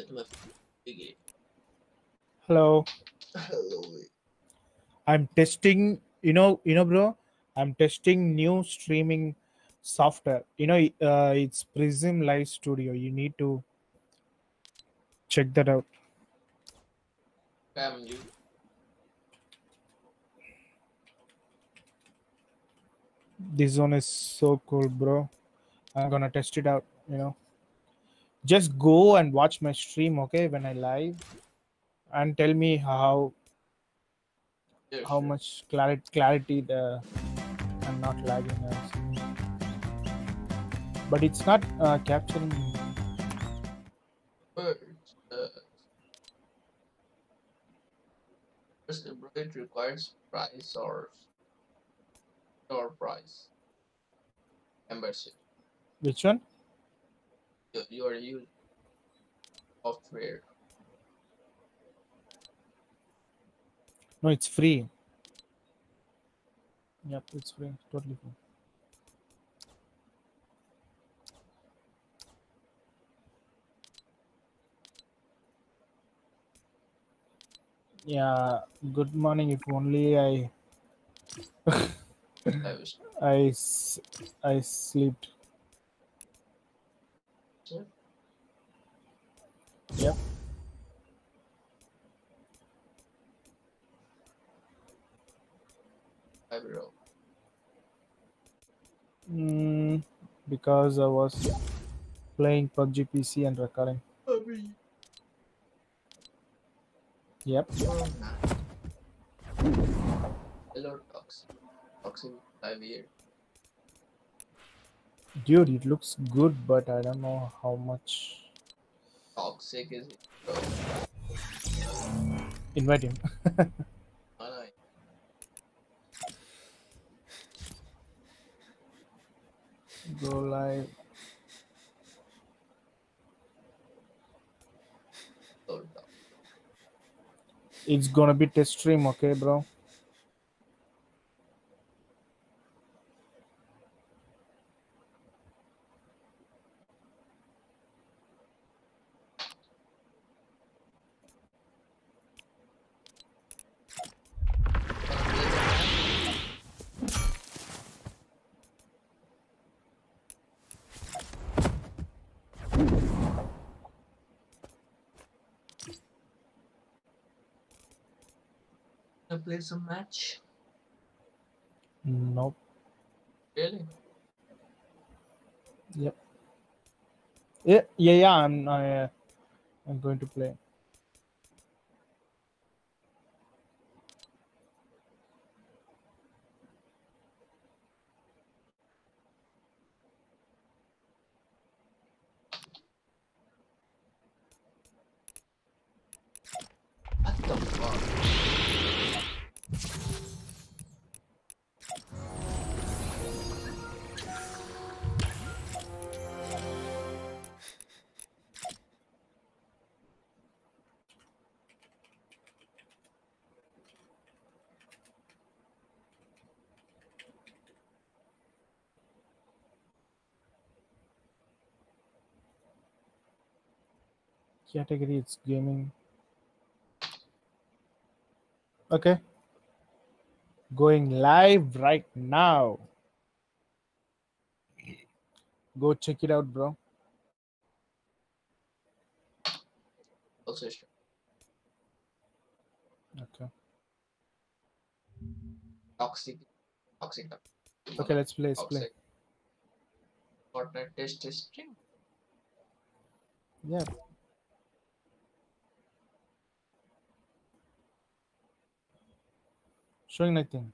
my biggie. Hello. Hello. I'm testing, bro. I'm testing new streaming software. It's Prism Live Studio. You need to check that out. Haven't you? This one is so cool, bro. I'm gonna test it out. Just go and watch my stream, okay? When I live, and tell me Yeah, how sure. much clarity the I'm not lagging. But it's not capturing. Birds. First, it requires price or store price membership. Which one? You are using software. No, it's free. Yep, it's free. Totally free. Yeah, good morning. If only I was I s- I slept. Yep. I will. Mm, because I was playing PUBG PC and recording. Yep. Hello, Toxic. Toxic 5 years. Dude, it looks good, but I don't know how much. Toxic is bro. Invite him. I Go live. told dog. It's gonna be test stream, okay, bro? Wanna play some match? Wanna play some match? Nope. Really? Yep. Yeah. I'm going to play. What the fuck? Category it's gaming. Okay. Going live right now. Go check it out, bro. Also, sure. Okay. Toxic. Toxic. Okay, Mother. let's play. Toxic. Fortnite test string. Yeah. Showing nothing.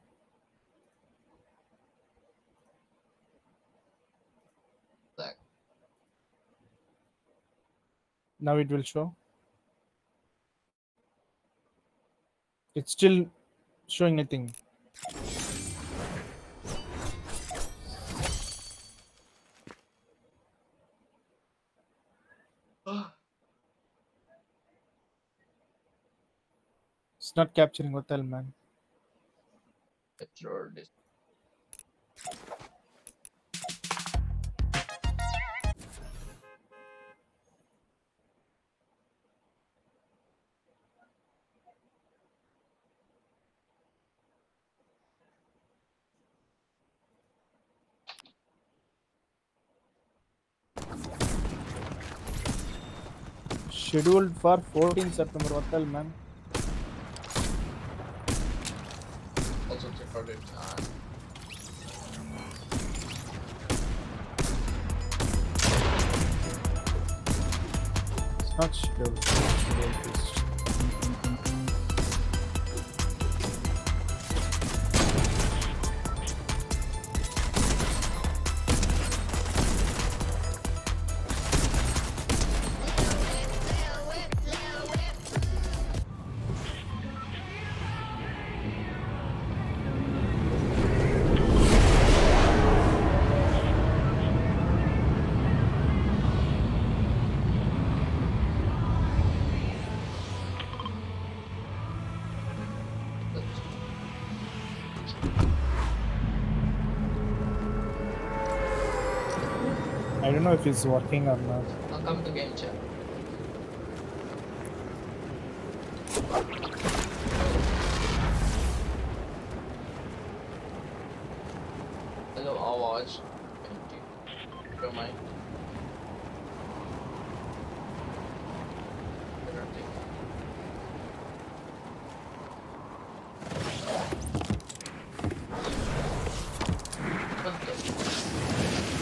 Black. Now it will show. It's still showing nothing. It's not capturing. What the hell, man? Petro this. scheduled for 14 September. What the hell, man? Also it's recorded. It's not scheduled. It's not scheduled. It's... I don't know if it's working or not. I'll come to game chat. Hello, Awaj. Don't mind. I don't think. What the?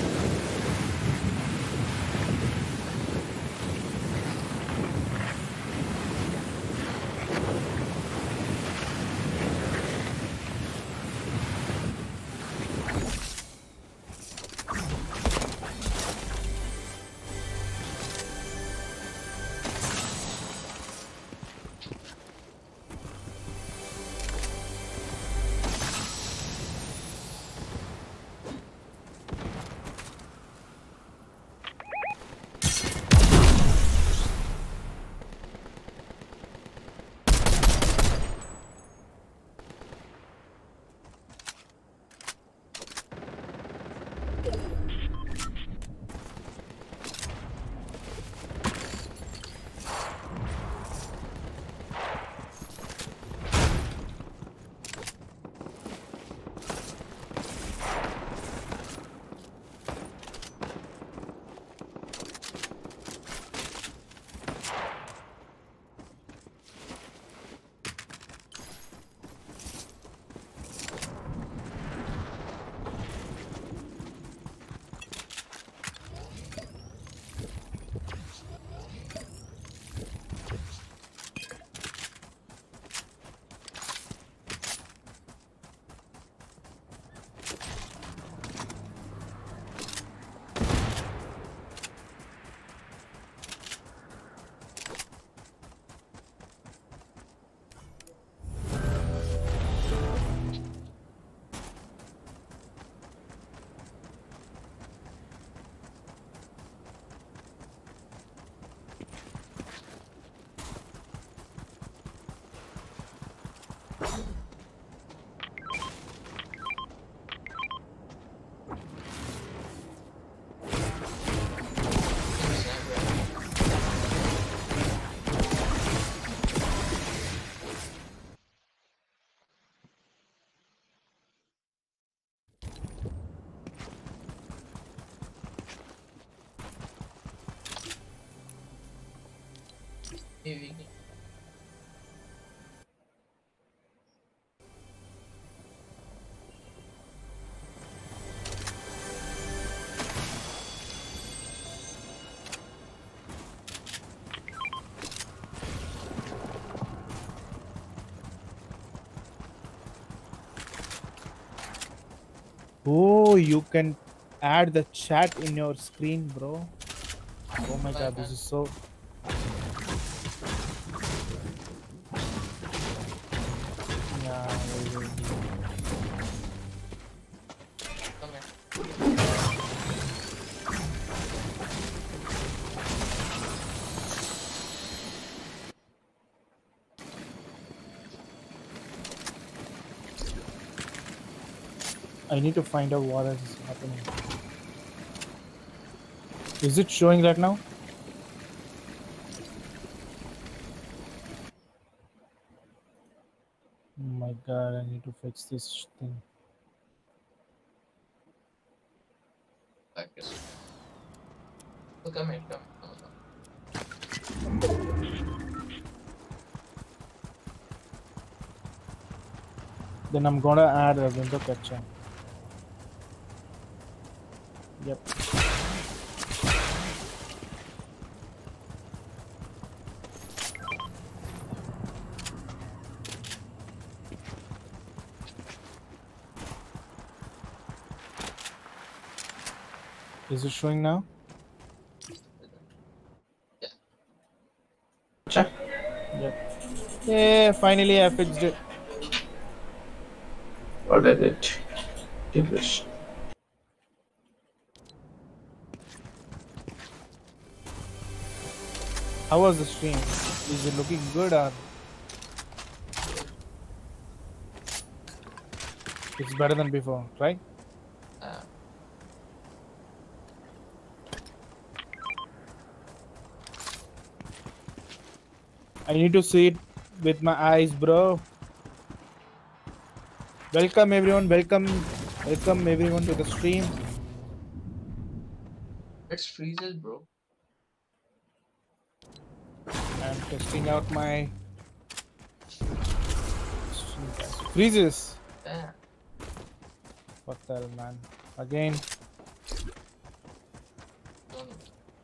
Maybe. Oh, you can add the chat in your screen, bro. Oh my god, this is so... Yeah, wait, wait, wait. Come here. I need to find out what is happening. Is it showing that now? Oh my god, I need to fix this thing. Like this. So come here, come. Then I'm gonna add a window capture. Yep. Is it showing now? Check. Yep. Yeah, finally I fixed it. What did it? English. How was the stream? Is it looking good or it's better than before, right? I need to see it with my eyes, bro. Welcome everyone, welcome everyone to the stream. It's freezes, bro. I'm testing out my freezes. Yeah. What the hell, man? Again. No, no.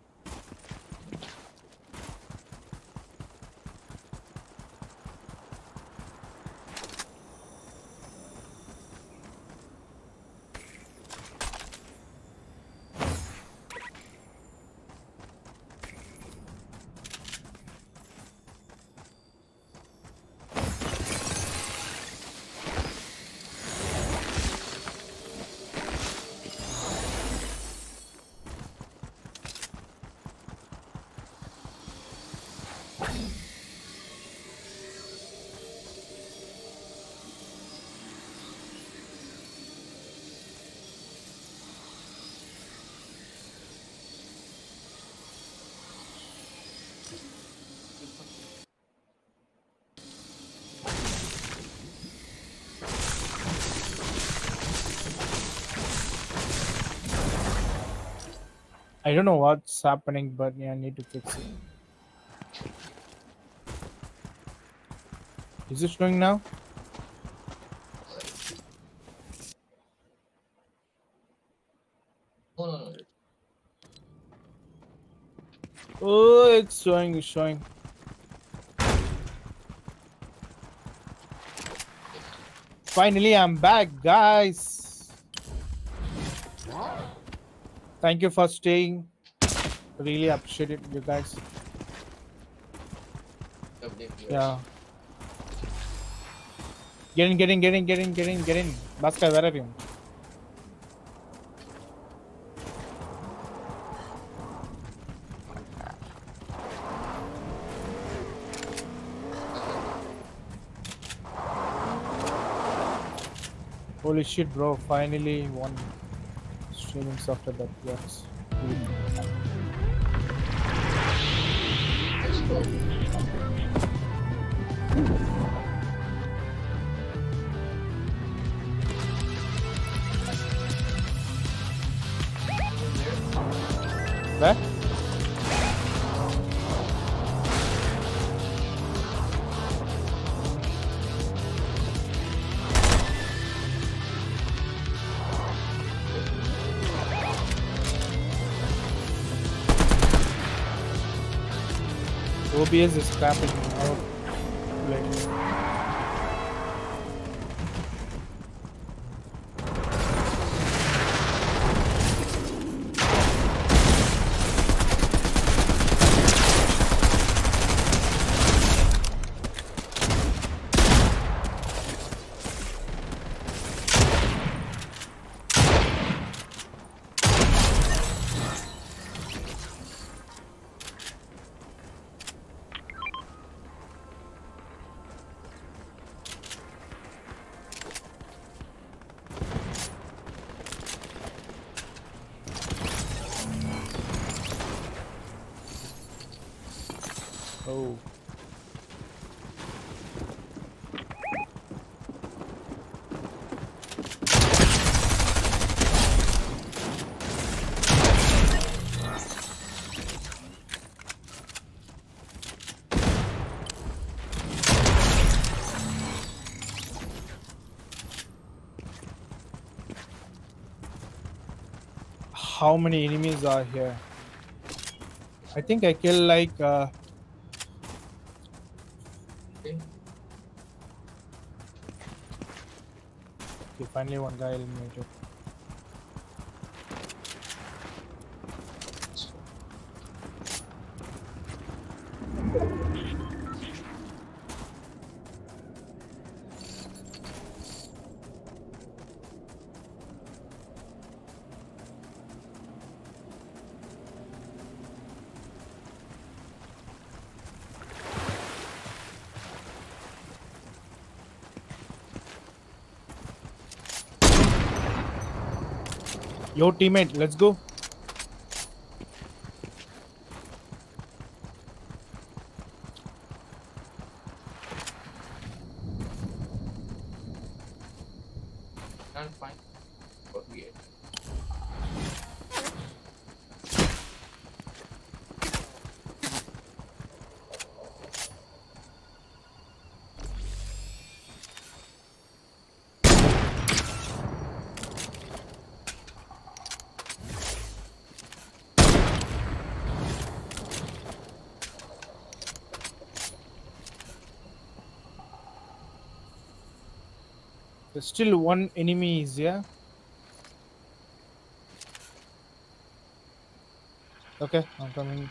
I don't know what's happening, but yeah, I need to fix it. Is it showing now? No, no, no. Oh, it's showing, it's showing. Finally, I'm back, guys. Thank you for staying. Really appreciate it, you guys. Yeah. Get in. Bhaskar, where are you? Holy shit, bro. Finally, one streaming software that works. Let's go. Where? OBS is crapping out. Like, how many enemies are here. I think I killed like Okay. okay, finally one guy eliminated. Yo, teammate, let's go. Can't find what we had. There's still one enemy is here. Okay, I'm coming.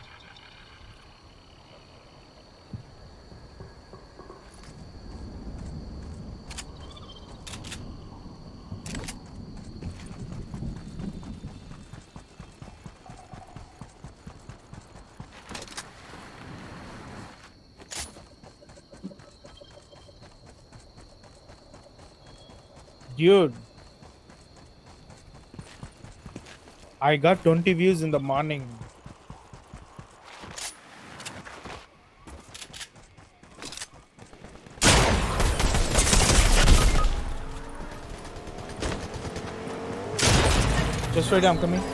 Dude, I got 20 views in the morning. Just wait, I'm coming.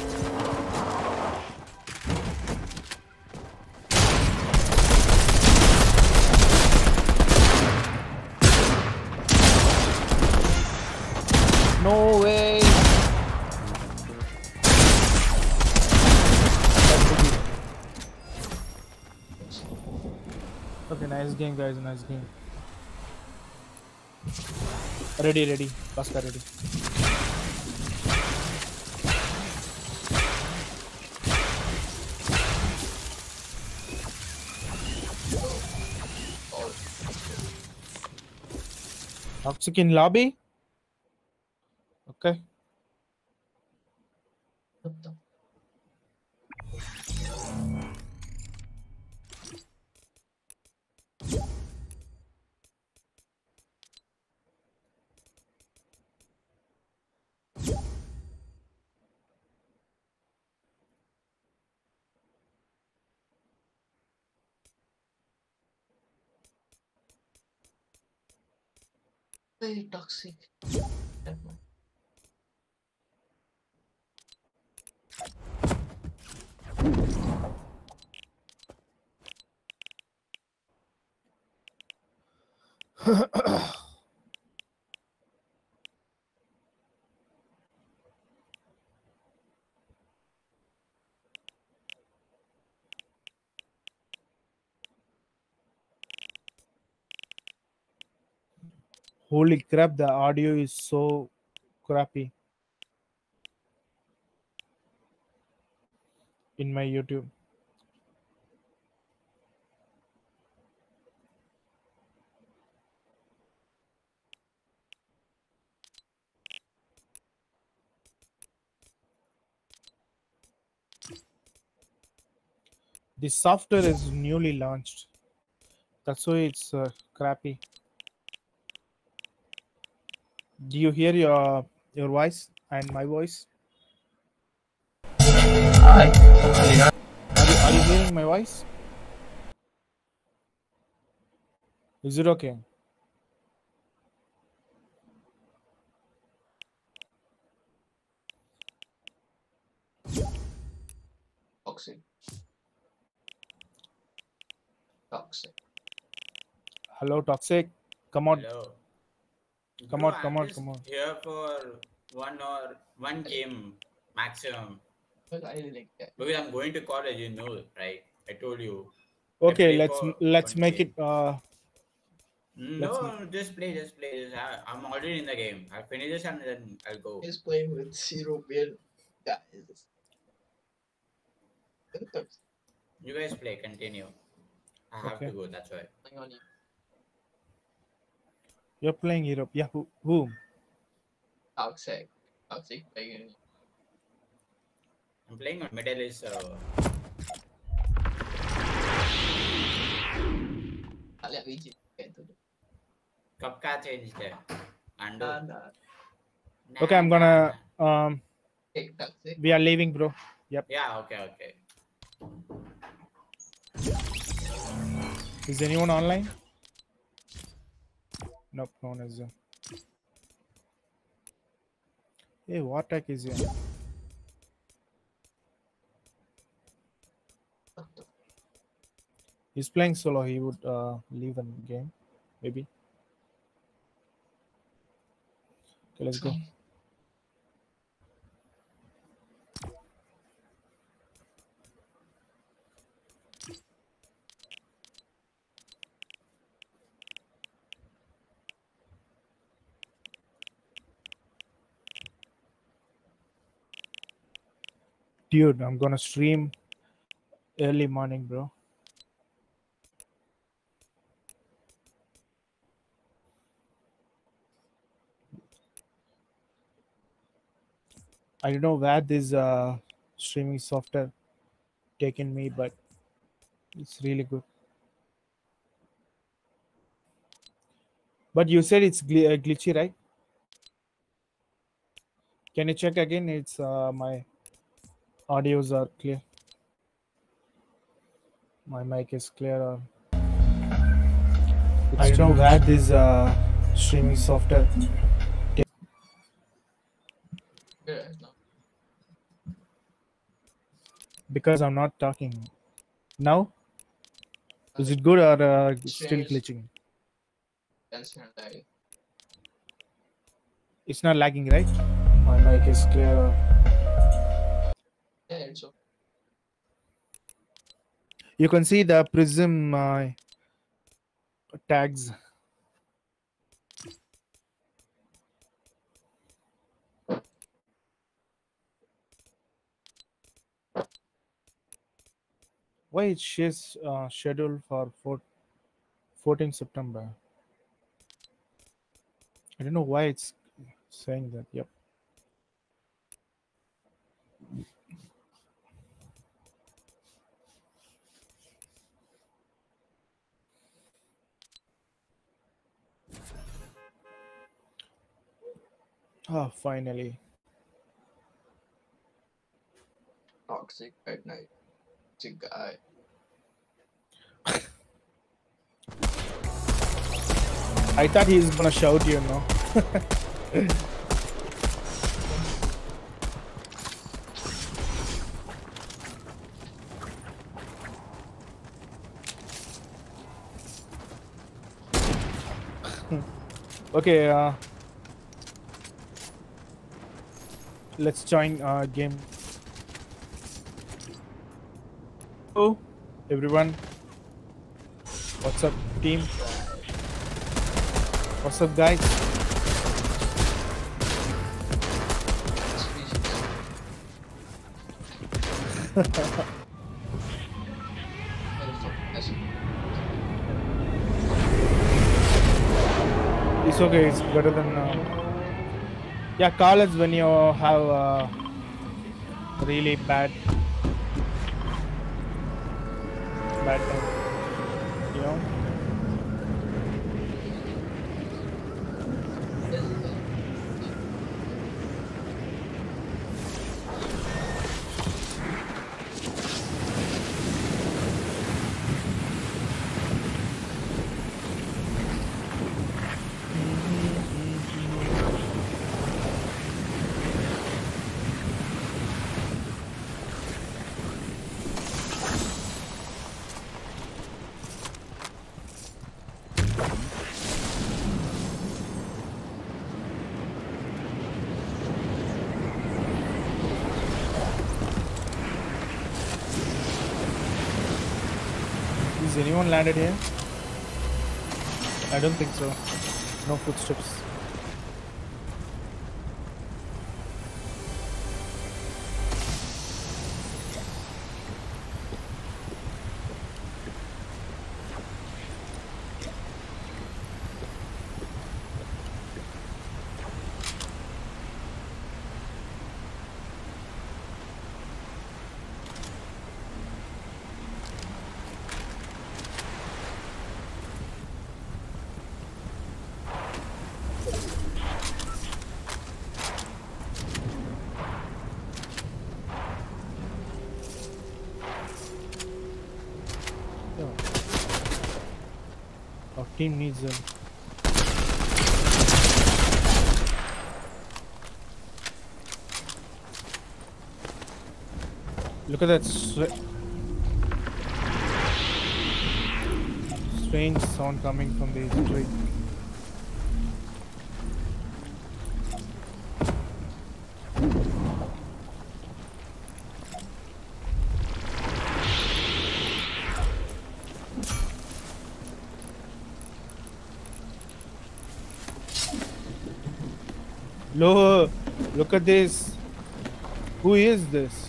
No way. Okay, nice game, guys. Nice game. Ready. Pasca ready. Toxic in lobby. Okay. What the? Very toxic. Never mind. Holy crap, the audio is so crappy in my YouTube. This software is newly launched. That's why it's crappy. Do you hear your voice and my voice? Are you hearing my voice? Is it okay? Toxic. Toxic. Hello, Toxic. Come on. Hello. Come Bro, on, come I'm on, just come on. here for one game maximum. But I really like that. Because I'm going to college, you know, right? I told you. I Okay, play let's for let's one make game. it. No, just play. I'm already in the game. I'll finish this and then I'll go. He's playing with 0 build guys. You guys play. Continue. I have Okay. to go. That's why. Playing on you. You're playing Europe. Yeah, whom? Toxic. Toxic playing on you. I'm playing on Middle East server. I'll VG. कब का change है? Ando. Okay, I'm gonna Take toxic. we are leaving, bro. Yep. Yeah. Okay. Is anyone online? Nope, no one is there. Hey, what tech is here? He's playing solo. He would leave the game, maybe. Okay, let's go. Dude, I'm gonna stream early morning, bro. I don't know where this streaming software taken me, but it's really good. But you said it's glitchy, right? Can you check again? It's my audios are clear. My mic is clear. I don't know where this streaming software. Yeah, no. Because I'm not talking now. Is it good or still Shares. glitching? That's not like. It's not lagging, right? My mic is clear. Yeah, it's okay. You can see the Prism tags. Why it says scheduled for 14 September? I don't know why it's saying that. Yep. Oh, finally. Toxic at night. It's a guy. I thought he's gonna shout, you know. Okay, let's join game. Oh, everyone. What's up, team? What's up, guys? It's okay. It's better than. Yeah, call us when you have really bad time. You know. anyone landed here? I don't think so. No footsteps. Our team needs them. Look at that strange sound coming from the tree. Look at this. Who is this?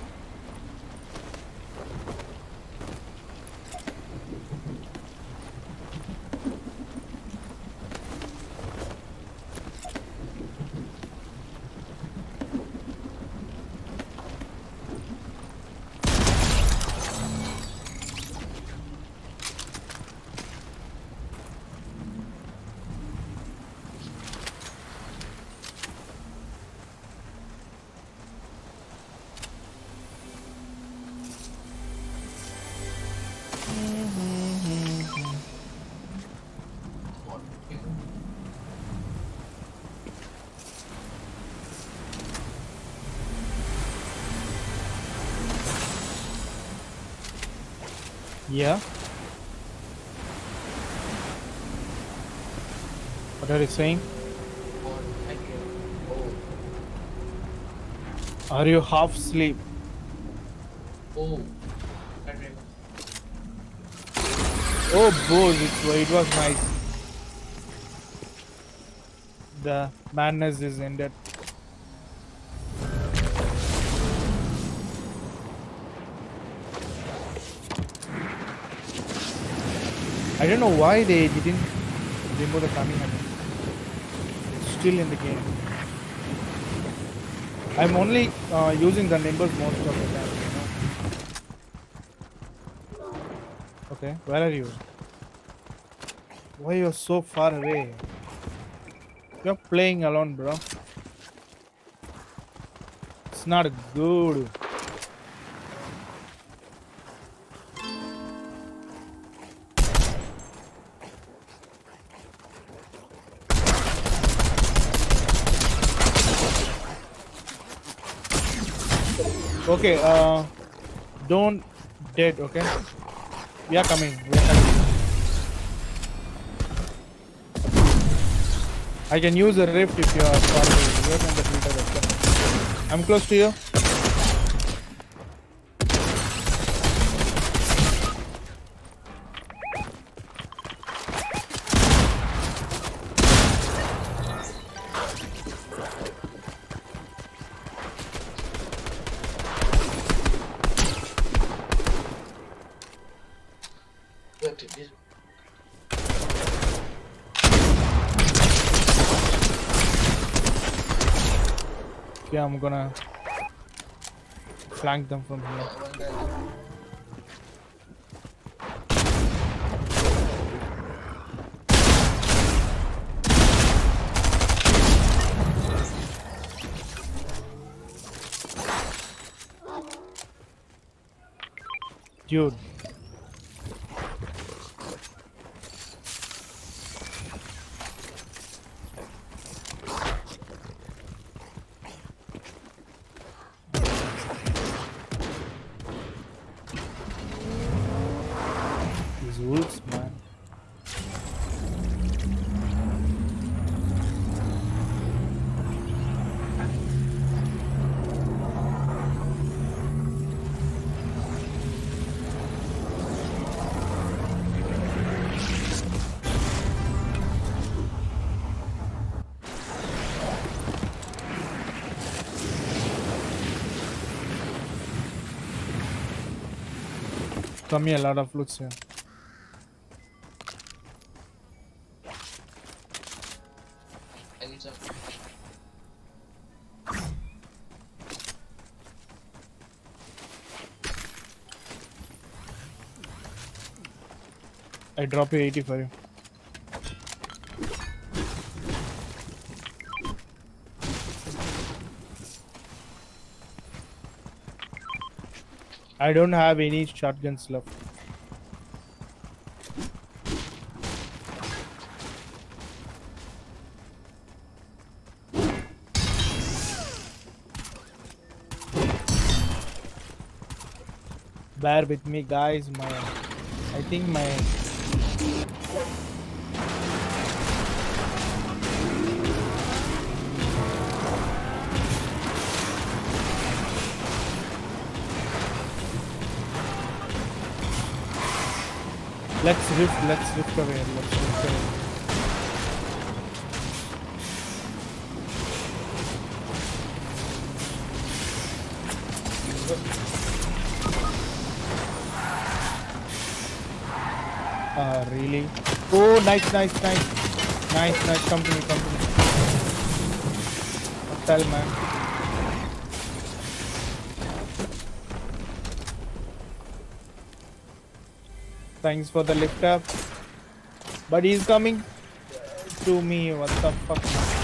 Yeah. What are you saying? Are you half asleep? Oh. Oh, boy, it was nice. The madness is ended. I don't know why they didn't remove the Kamehameha. It's still in the game. I'm only using the numbers most of the time. You know? Okay, where are you? Why you're so far away? You're playing alone, bro. It's not good. Okay, don't dead, okay? We are coming. I can use a rift if you are far away. Wait on the filter, okay? I'm close to you. Yeah, I'm gonna flank them from here. Dude. Wolves, man. Come here, a lot of loots here. I need some. I drop you 80 for you. I don't have any shotguns left. Bear with me, guys. I think my let's rift away. Let's rift away. Really? Oh, nice. Come to me. What the hell, man? Thanks for the lift up. But he's coming to me. What the fuck?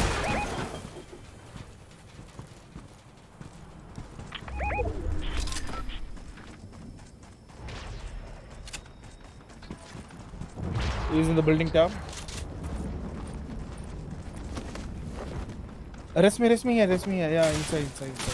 He's in the building top. Rest me here. Yeah, inside.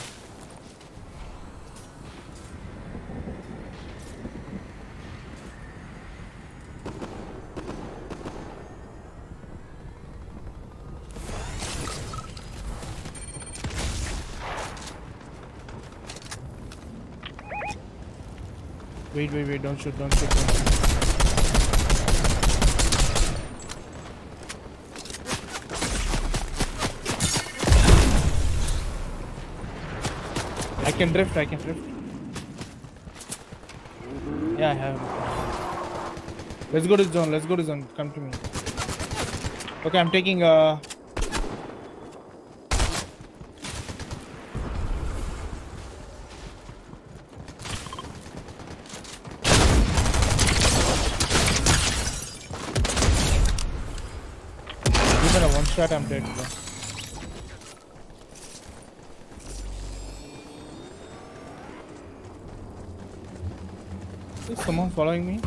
Wait, don't shoot. I can drift. Yeah, I have. Let's go to zone. Come to me. Okay, I'm taking even a one shot, I'm dead, bro. Is someone following me?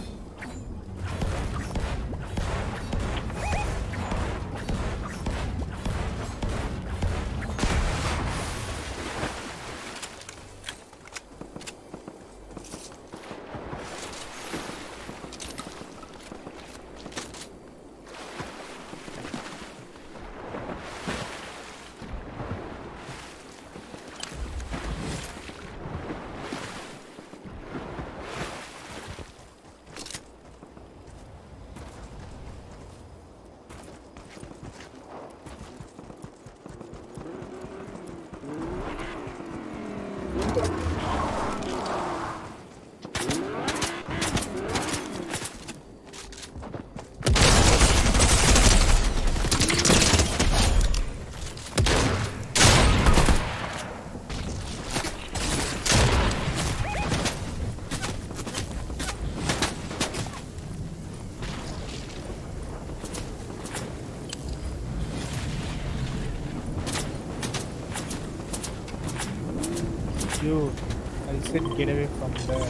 Dude, I said get away from there.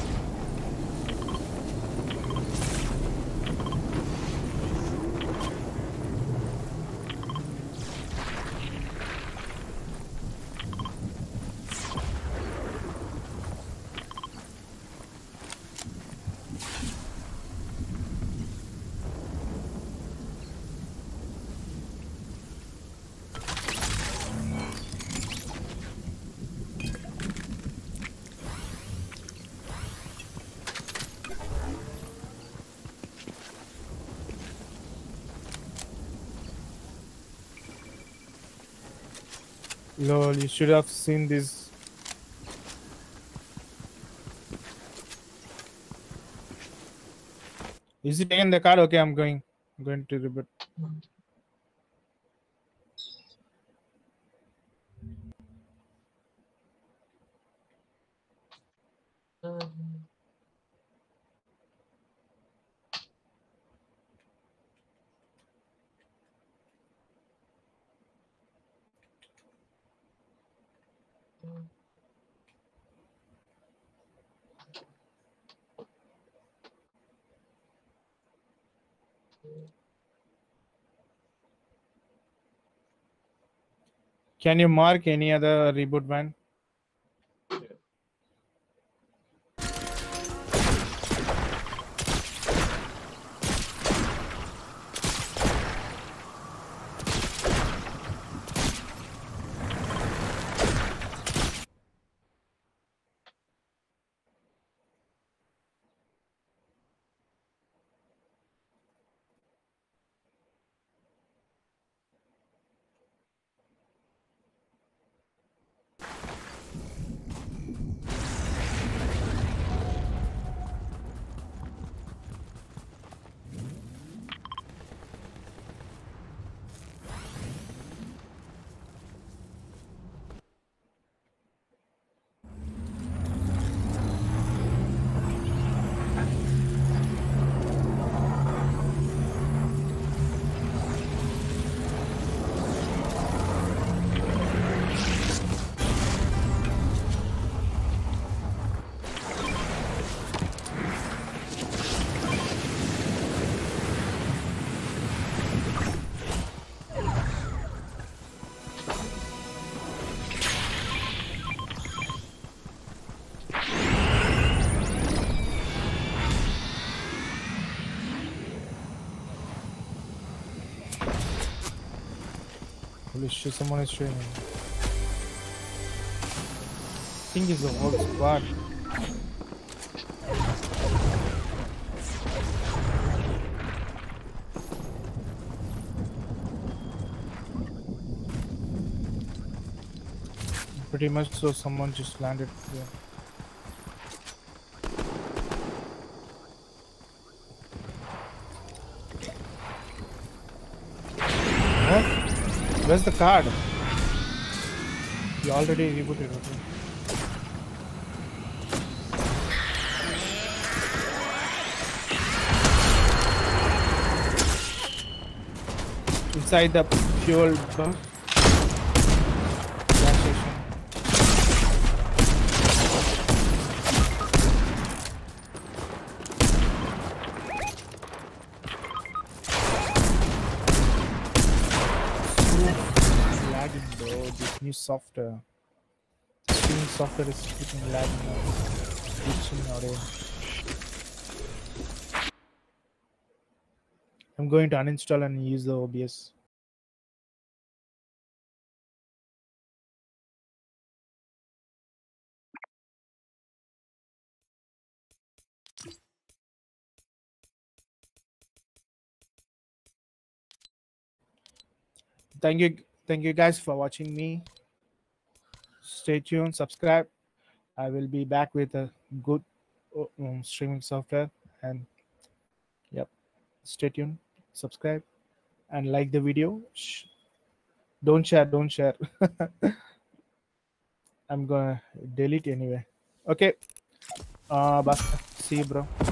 Lol, you should have seen this. Is it taking the card? Okay, I'm going to reboot. Can you mark any other reboot van? Holy shit, someone is training. I think it's the whole squad. Pretty much so someone just landed here. What? Where's the card? You already rebooted, okay. Inside the fuel bunk. Gas station. Lagging though, this new software. Streaming software is freaking lagging now. Glitching audio. I'm going to uninstall and use the OBS. Thank you guys for watching me. Stay tuned, subscribe. I will be back with a good streaming software, and yep, stay tuned, subscribe, and like the video. Don't share. I'm gonna delete anyway. Okay, basta. See you, bro.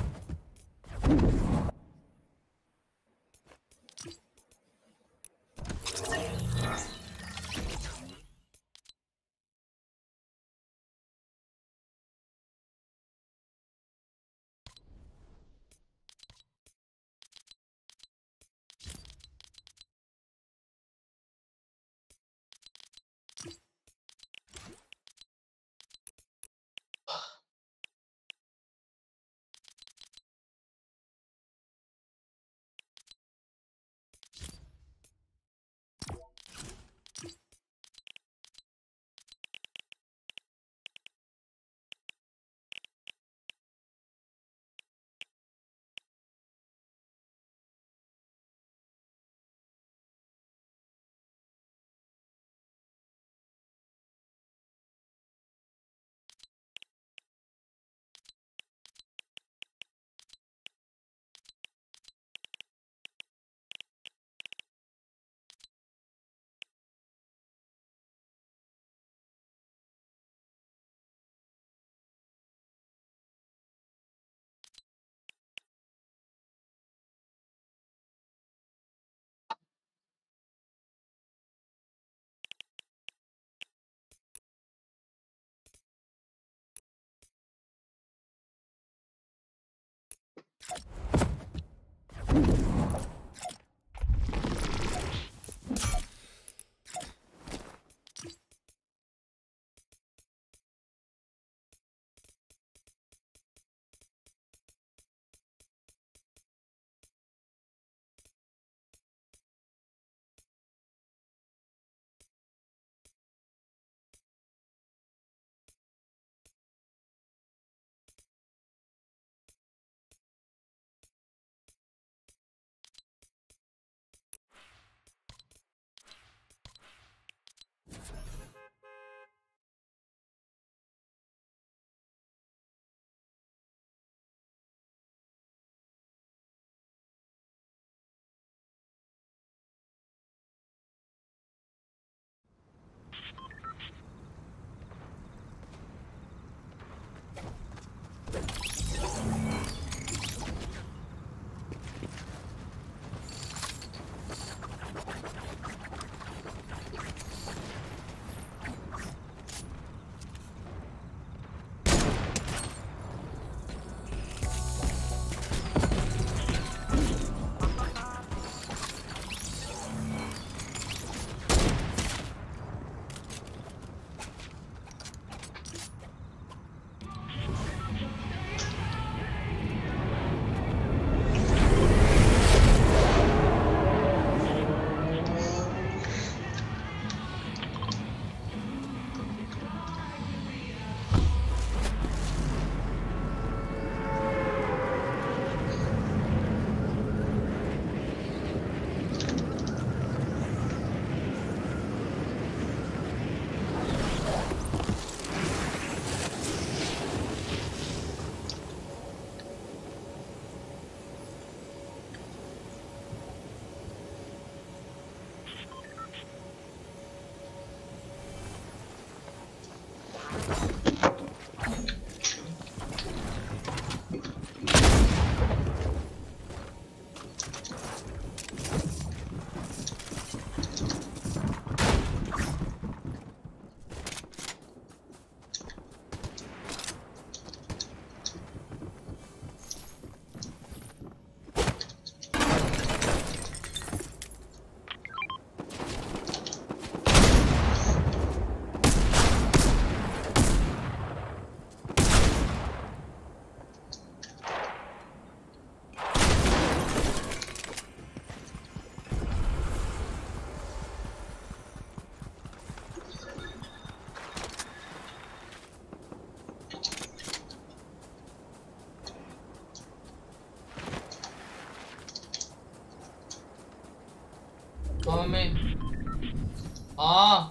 Come in. Ah.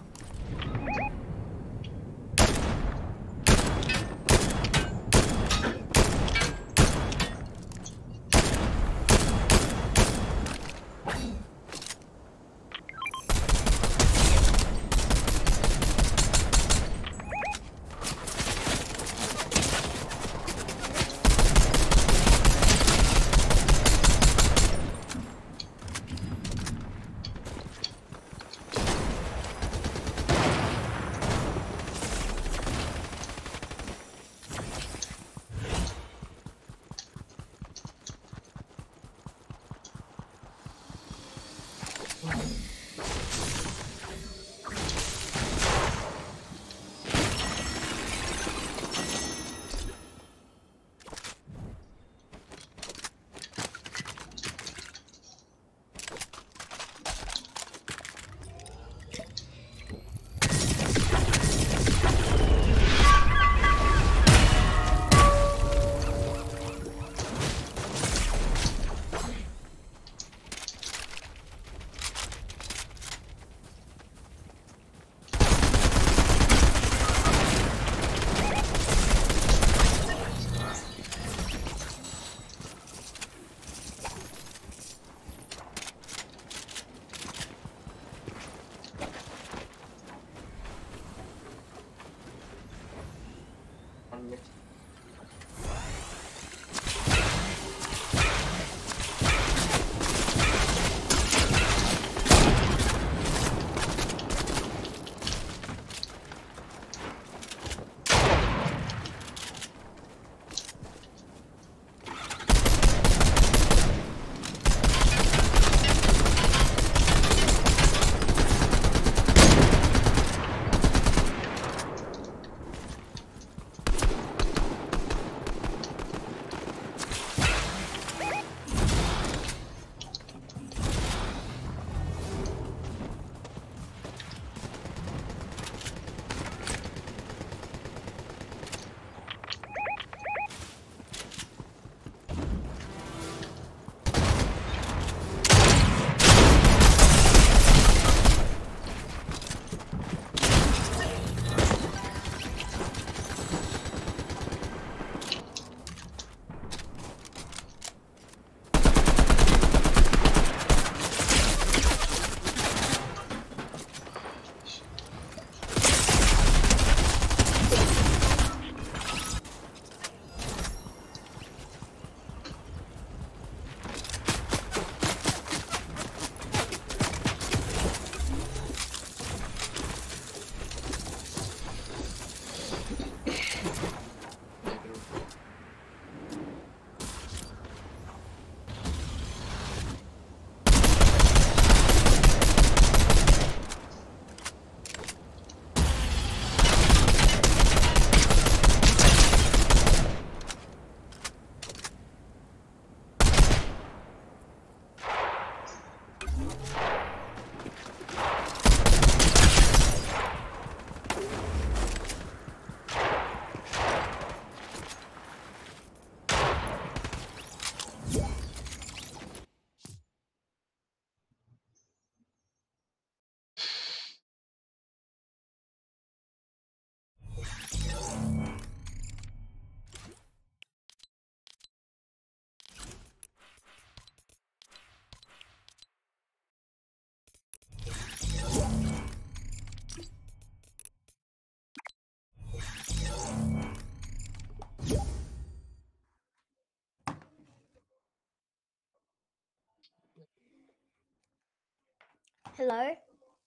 Hello?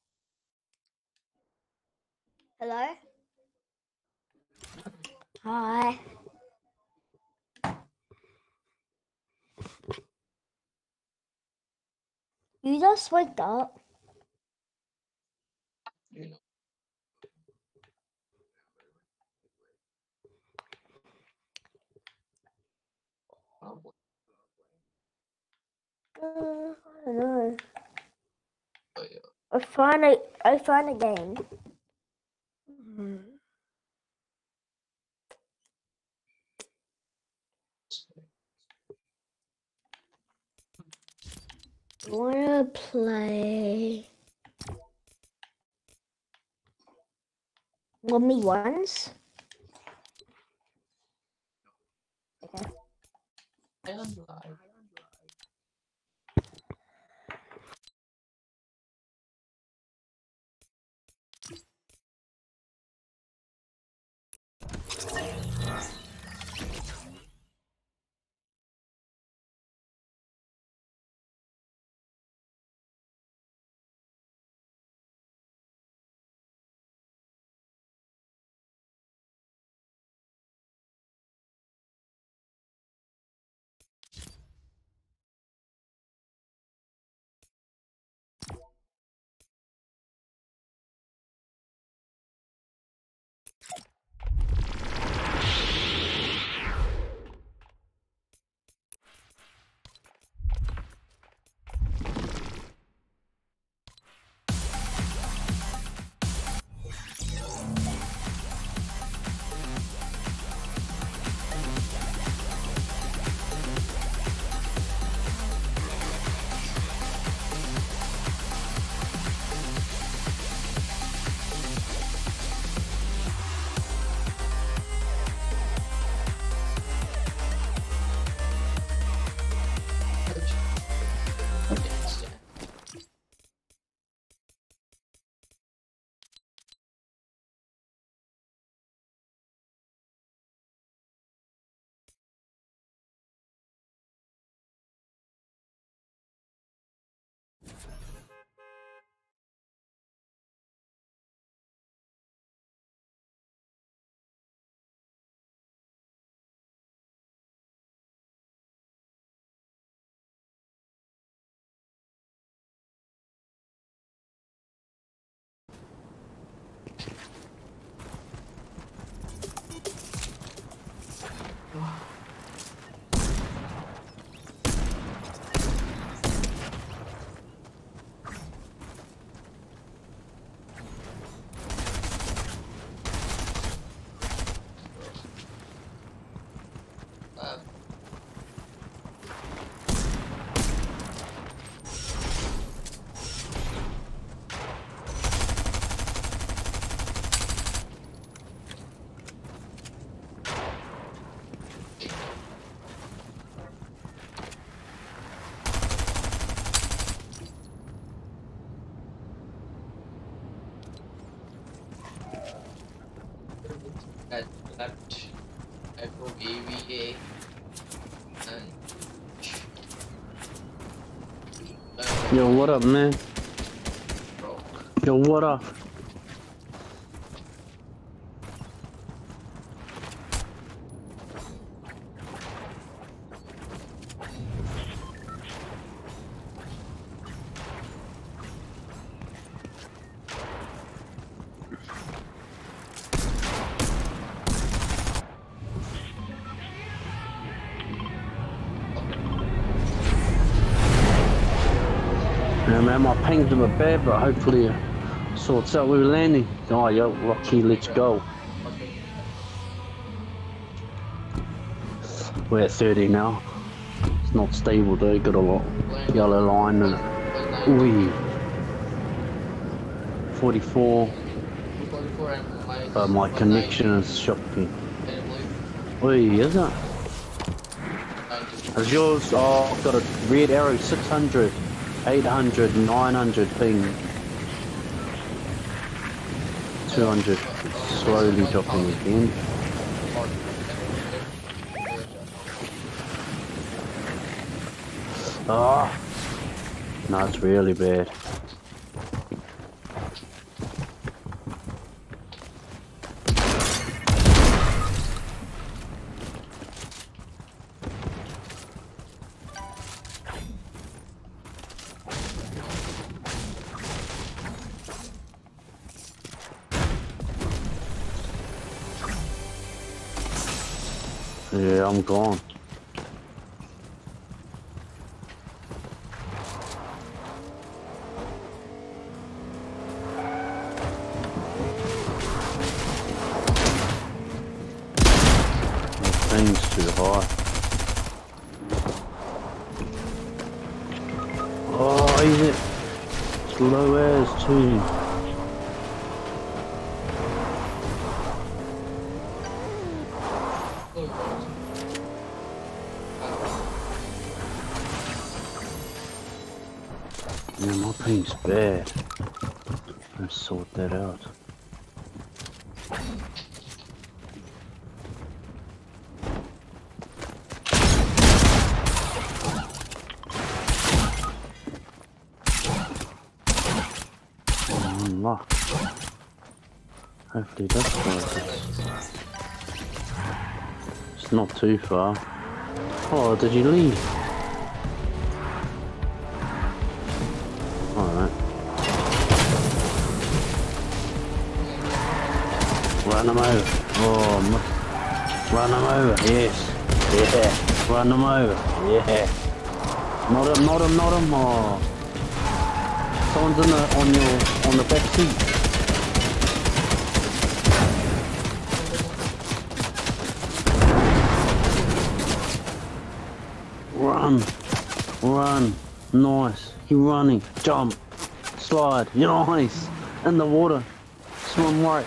Hello? Hi. You just waked up. You know. Probably. I don't know. But yeah. I find a game. I wanna play Lummy Ones. Okay. Island Live. That left Echo AVA and Yo, what up, man? bro. Yo, what up? Yeah, man, my ping's a bit bad, but hopefully it sorts out. We were landing. Oh, yo, Rocky, let's go. We're at 30 now. It's not stable though, got a lot yellow line and ooh, 44. 44 and But my connection is shocking. Oi, is it? Is yours? Oh, I've got a red arrow 600, 800, 900 ping. 200, slowly dropping again. Oh, no, it's really bad. Yeah, I'm gone. Thing's too high. Oh, is it? It's low airs too. Yeah, my ping's bad. Let's sort that out. Unlock. Hopefully that's worth it. It's not too far. Oh, did you leave? Alright. Run them over. Oh, run them over. Yes. Yeah. Run them over. Yeah. Not him, not him, not him. Oh. Someone's on the back seat. Run. Run. Nice. Keep running. Jump. Slide. Nice. In the water. Swim right.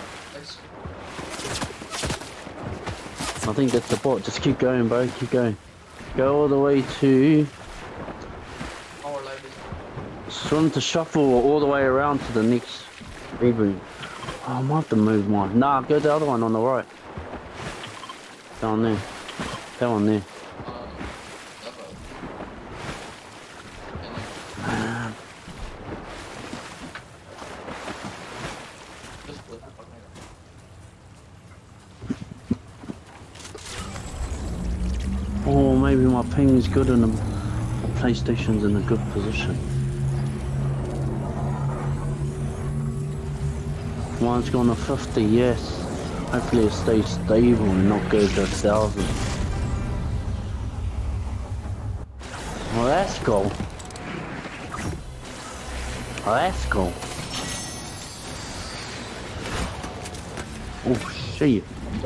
I think that's the bot. Just keep going, bro. Keep going. Go all the way to... Swim to shuffle all the way around to the next reboot. Oh, I might have to move mine. Nah, go the other one on the right. Down there. That one there. Man. Oh, maybe my ping is good and the PlayStation's in a good position. Mine's gone to 50, yes. Hopefully it stays stable and not go to 1,000. Well, that's cool. Oh, that's cool. Oh, shit.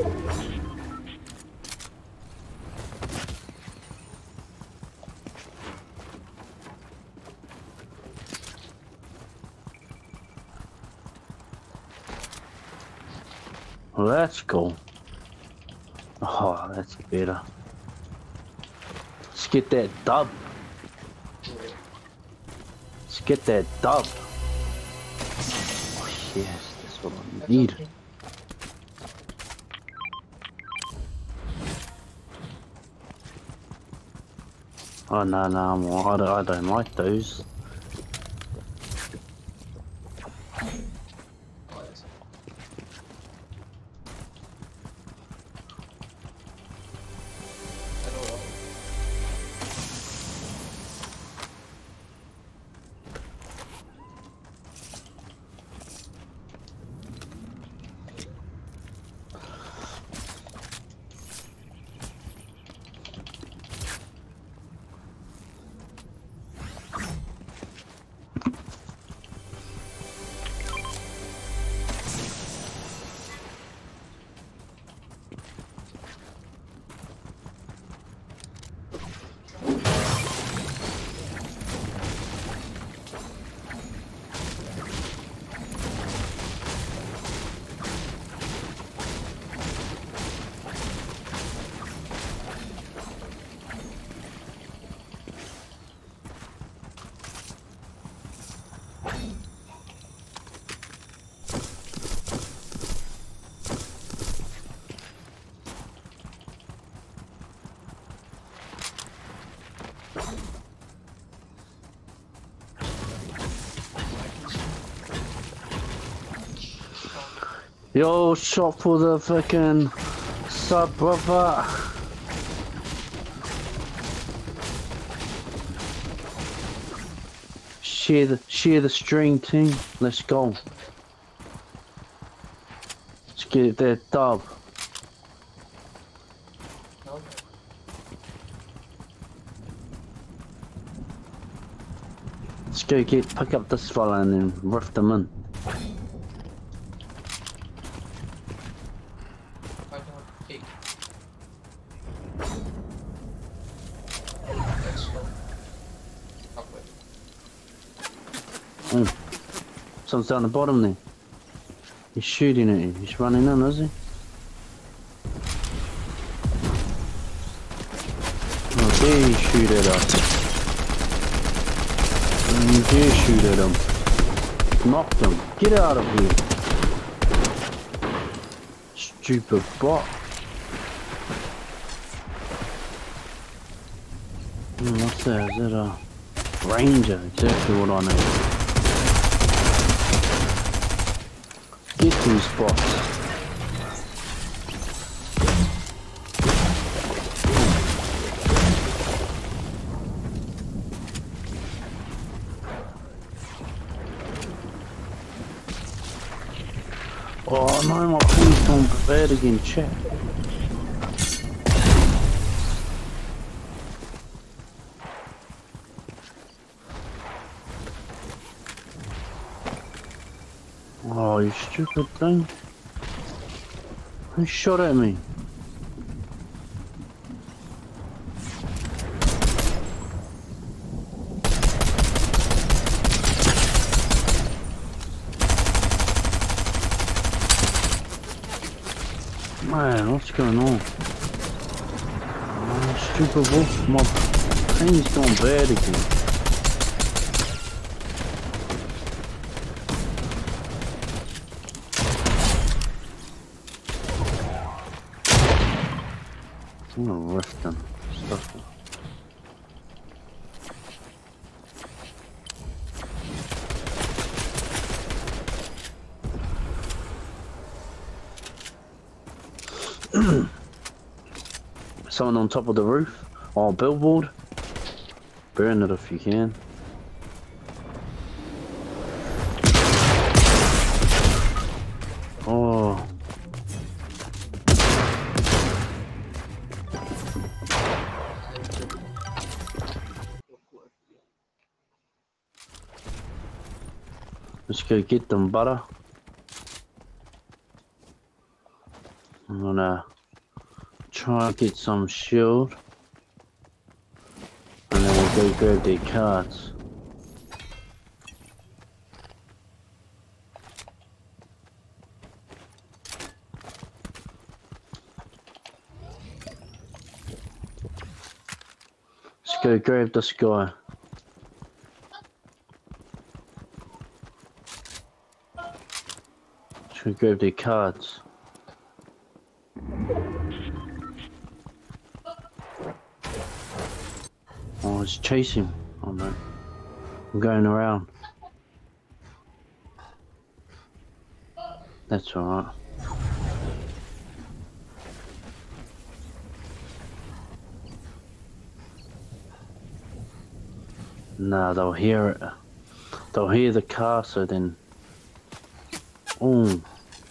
Well, that's cool. Oh, that's better. Let's get that dub. Let's get that dub. Oh, yes, that's what I need. Oh, no, I don't like those. Yo, shot for the fucking sub, brother. Share the string team. Let's go. Let's get that dub. Okay. Let's go pick up this fella and then rift them in. Fighting with the cake. Let's go. Up with. Oh. Someone's down the bottom there. He's shooting at you. He's running in, is he? Oh, there you shoot at him. You dare shoot at him. Knocked him. Get out of here. Stupid bot. What's that? Is it a ranger? Exactly what I need. Get these bots. Oh no, my ping's gone bad again, chat. Oh, you stupid thing. Who shot at me? Man, what's going on? Oh, stupid wolf, my ping's gone bad again. I'm gonna rift them. Stuff them. Someone on top of the roof. Oh, billboard. Burn it if you can. Oh. Let's go get them, butter. I'm gonna try and get some shield. And then we'll go grab their cards. Let's go grab this guy. Should grab their cards. Oh, it's chasing. Oh no. I'm going around. That's alright. Nah, they'll hear it. They'll hear the car, so then... Oh.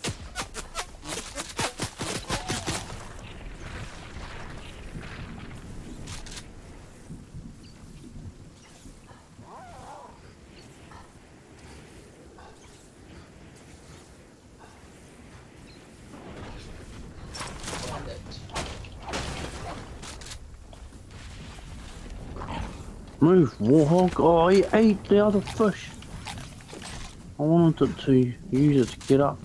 Move, Warhog. Oh, he ate the other fish. I wanted to use it to get up.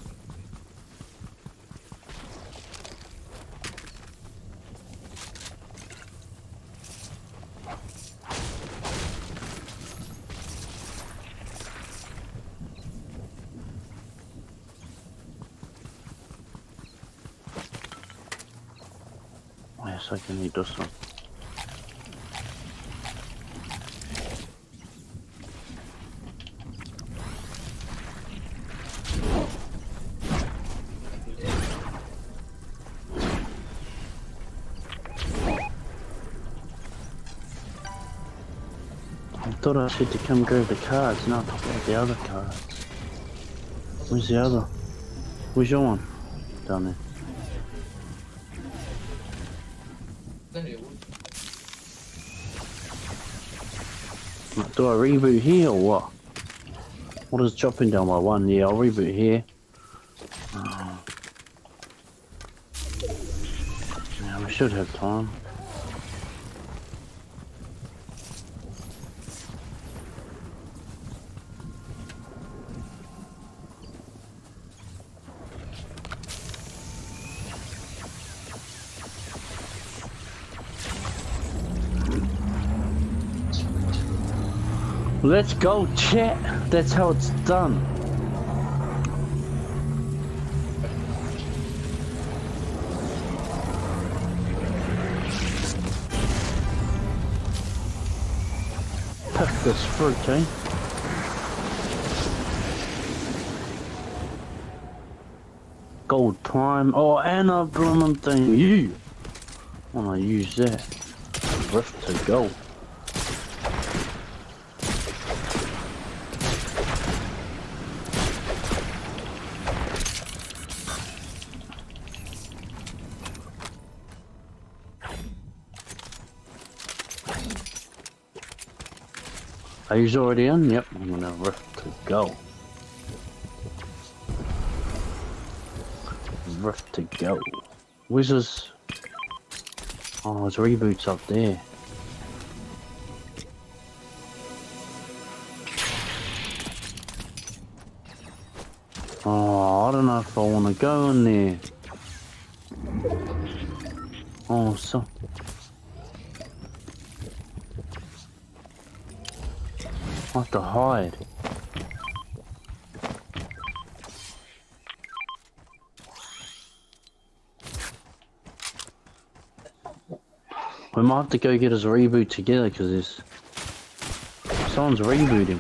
Yes, I can eat this one. I thought I said to come grab the cards, now I'm talking about the other cards. Where's the other? Where's your one? Down there. Then you would. Do I reboot here or what? What is dropping down by 1? Yeah, I'll reboot here. Yeah, we should have time. Let's go, chat. That's how it's done. Pack this fruit, eh? Gold prime. Oh, and a blooming thing. You wanna use that? Rift to go. Are you already in? Yep, I'm gonna rift to go. Rift to go. Where's this? Oh, there's reboots up there. Oh, I don't know if I want to go in there. Oh, so. I have to hide. We might have to go get his reboot together because there's someone's rebooting.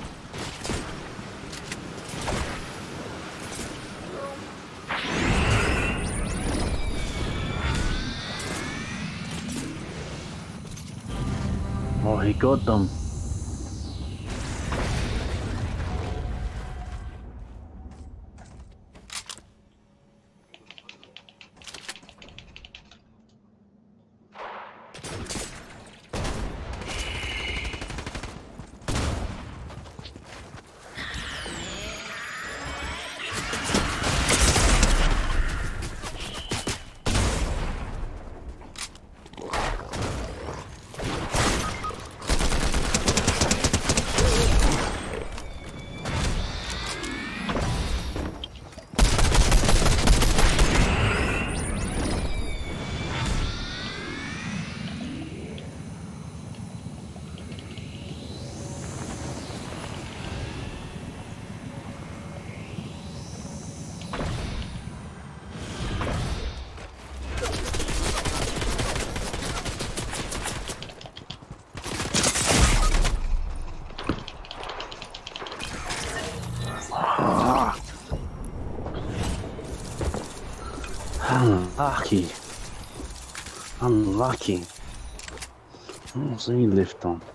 Oh, he got them. Unlucky. Unlucky. What's he left on?